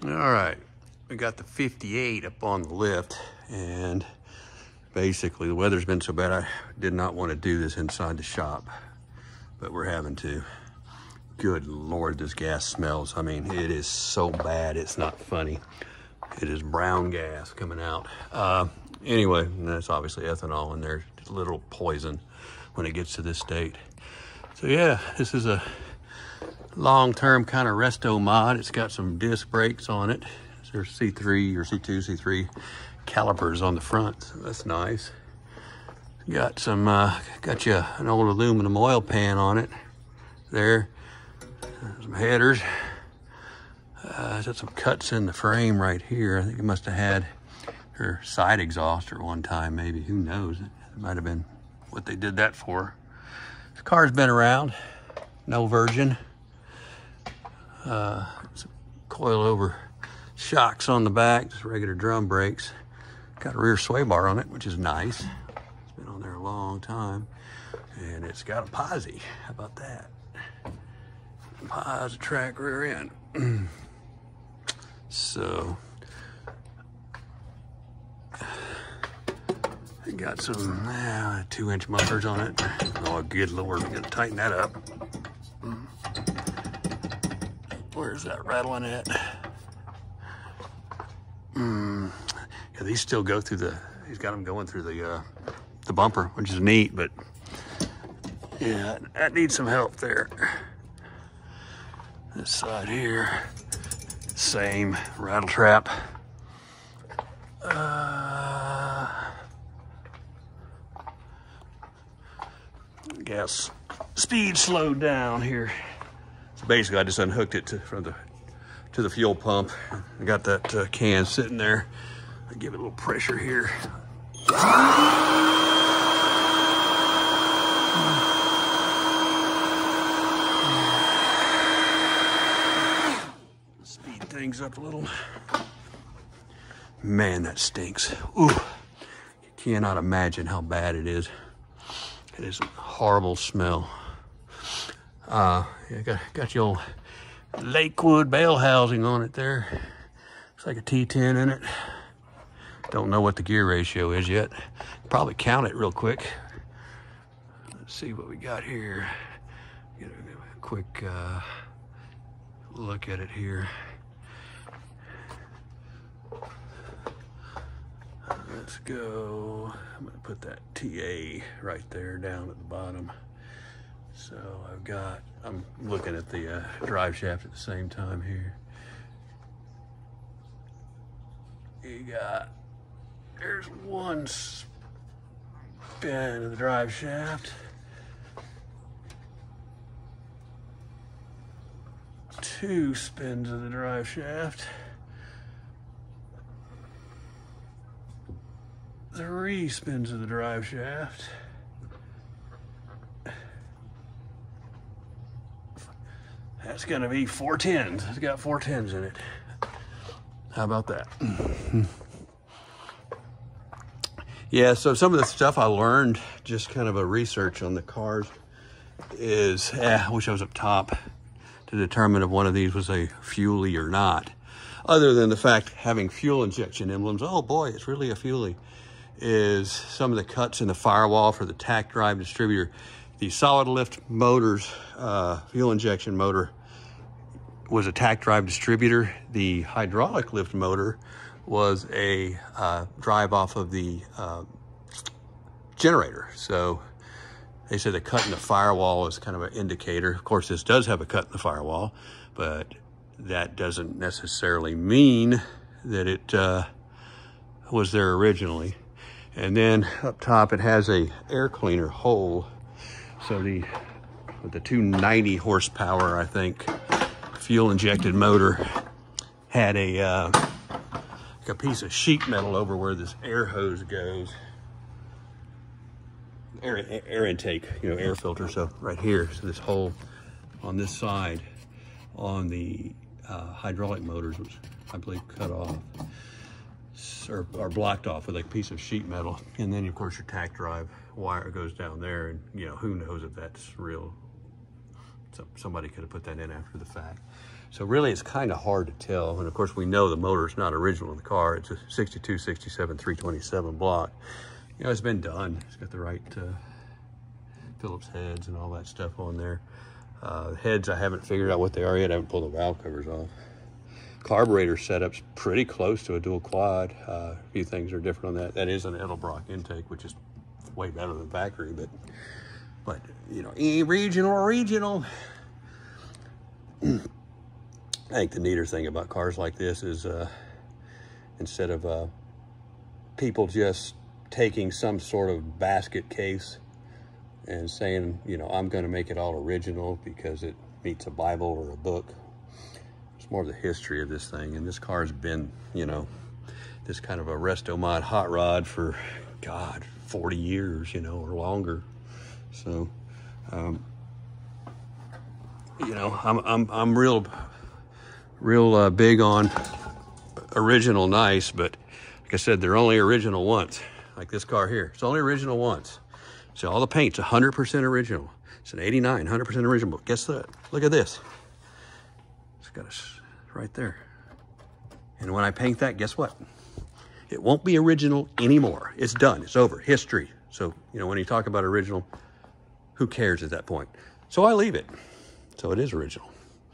All right, we got the 58 up on the lift, and basically the weather's been so bad I did not want to do this inside the shop, but we're having to. Good Lord, this gas smells. I mean, it is so bad, it's not funny. It is brown gas coming out. Anyway, that's obviously ethanol in there. It's a little poison when it gets to this state. So yeah, this is a long-term kind of resto mod. It's got some disc brakes on it. There's C3 or C2, C3 calipers on the front. So that's nice. Got some, got you an old aluminum oil pan on it there. Some headers. It's got some cuts in the frame right here. I think it must have had her side exhaust at one time, maybe. Who knows? It might have been what they did that for. This car's been around. No virgin. Some coil-over shocks on the back, just regular drum brakes. Got a rear sway bar on it, which is nice. It's been on there a long time. And it's got a posi. How about that? Posi track rear end. So, I got some 2-inch mufflers on it. Oh, good Lord, we gotta tighten that up. Where's that rattling at? Yeah, these still go through the, he's got them going through the bumper, which is neat, but yeah, that needs some help there. This side here, same rattle trap. Gas speed slowed down here. So basically, I just unhooked it to the fuel pump. I got that can sitting there. I give it a little pressure here. Speed things up a little. Man, that stinks. Ooh, you cannot imagine how bad it is. It is a horrible smell. Yeah, got your old Lakewood bell housing on it there. Looks like a T10 in it. Don't know what the gear ratio is yet. Probably count it real quick. Let's see what we got here. Get a quick look at it here. Let's go. I'm gonna put that TA right there down at the bottom. So I'm looking at the drive shaft at the same time here. There's one spin of the drive shaft. 2 spins of the drive shaft. 3 spins of the drive shaft. That's gonna be 4 tens. It's got 4 tens in it. How about that? Yeah, so some of the stuff I learned, just kind of a research on the cars, is, I wish I was up top to determine if one of these was a Fuelie or not. Other than the fact having fuel injection emblems, oh boy, it's really a Fuelie, is some of the cuts in the firewall for the tach drive distributor. The solid lift motors, fuel injection motor was a tach drive distributor. The hydraulic lift motor was a drive off of the generator. So they said the cut in the firewall is kind of an indicator. Of course, this does have a cut in the firewall, but that doesn't necessarily mean that it was there originally. And then up top, it has a air cleaner hole. So with the 290 horsepower, I think, fuel injected motor had a piece of sheet metal over where this air hose goes. Air intake, air filter. So right here, so this hole on this side on the hydraulic motors was, I believe, cut off or blocked off with a piece of sheet metal. And then of course your tach drive wire goes down there, and who knows if that's real. So somebody could have put that in after the fact. So really it's kind of hard to tell. And of course we know the motor's not original in the car. It's a 62, 67, 327 block. You know, it's been done. It's got the right Phillips heads and all that stuff on there. Heads, I haven't figured out what they are yet. I haven't pulled the valve covers off. Carburetor setup's pretty close to a dual quad. A few things are different on that. That is an Edelbrock intake, which is way better than factory, but you know, regional. I think the neater thing about cars like this is instead of people just taking some sort of basket case and saying, you know, I'm going to make it all original because it meets a Bible or a book. It's more of the history of this thing. And this car's been, you know, this kind of a Restomod hot rod for, God, 40 years, you know, or longer. So, you know, I'm real big on original nice, but like I said, they're only original once. Like this car here, it's only original once. So all the paint's 100% original. It's an 89, 100% original. Guess that? Look at this. It's got a right there. And when I paint that, guess what? It won't be original anymore. It's done. It's over. History. So, you know, when you talk about original, who cares at that point? So I leave it. So it is original.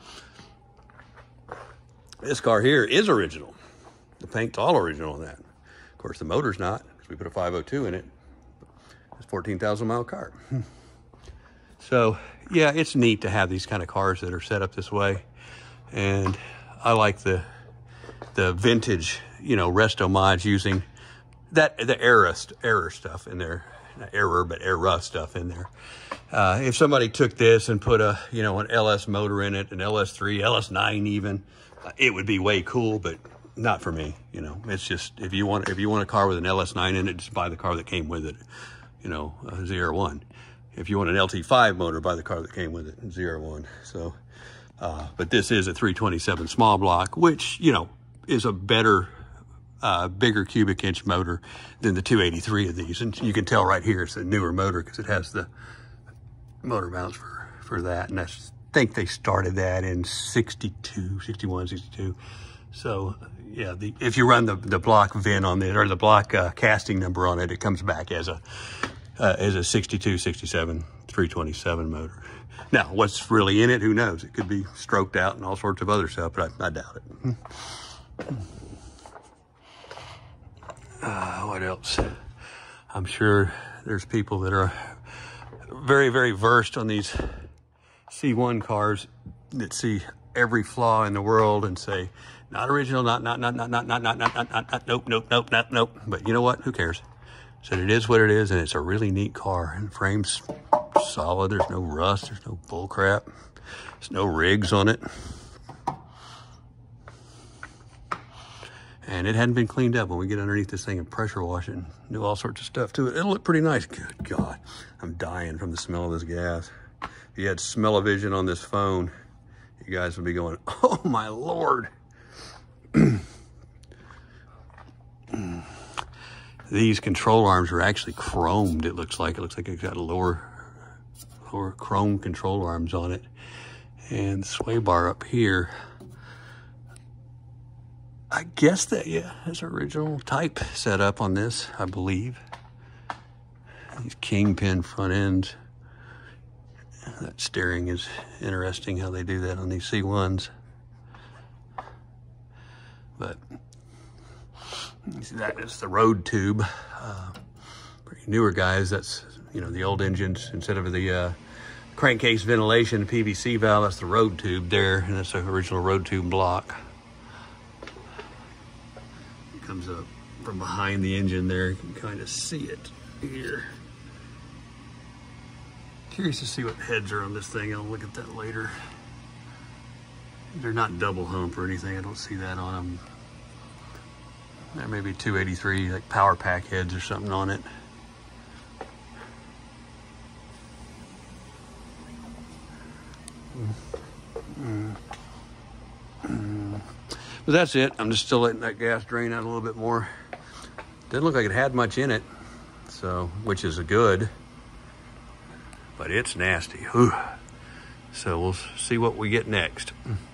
This car here is original. The paint's all original on that. Of course, the motor's not, because we put a 502 in it. It's a 14,000 mile car. So, yeah, it's neat to have these kind of cars that are set up this way. And I like the vintage, you know, resto mods using the error stuff in there. Not error, but era stuff in there. If somebody took this and put a, you know, an LS motor in it, an LS3, LS9 even, it would be way cool, but not for me. You know, it's just, if you want a car with an LS9 in it, just buy the car that came with it, you know, a ZR1. If you want an LT5 motor, buy the car that came with it, ZR1. So, but this is a 327 small block, which, you know, is a better, bigger cubic inch motor than the 283 of these. And you can tell right here it's a newer motor because it has the motor mounts for that. And I think they started that in 62, 61, 62. So yeah, if you run the block VIN on it, or the block casting number on it, it comes back as a 62, 67, 327 motor. Now, what's really in it, who knows? It could be stroked out and all sorts of other stuff, but I doubt it. What else? I'm sure there's people that are very, very versed on these C1 cars that see every flaw in the world and say, not original, not, nope. But you know what? Who cares? So it is what it is, and it's a really neat car. And the frame's solid. There's no rust. There's no bull crap. There's no rigs on it. And it hadn't been cleaned up. When we get underneath this thing and pressure wash it and do all sorts of stuff to it, it'll look pretty nice. Good God, I'm dying from the smell of this gas. If you had smell-o-vision on this phone, you guys would be going, oh my Lord. These control arms are actually chromed, it looks like. It looks like it's got lower chrome control arms on it. And the sway bar up here, I guess that, yeah, is original type setup on this, I believe. These kingpin front ends. That steering is interesting how they do that on these C1s. But that is the road tube. Pretty newer guys, that's, you know, the old engines, instead of the crankcase ventilation PVC valve, that's the road tube there, and that's the original road tube block. It comes up from behind the engine there. You can kind of see it here. Curious to see what heads are on this thing. I'll look at that later. They're not double hump or anything. I don't see that on them. There may be 283 like power pack heads or something on it. But that's it. I'm just still letting that gas drain out a little bit more. Didn't look like it had much in it, so, which is good, but it's nasty. Whew. So we'll see what we get next.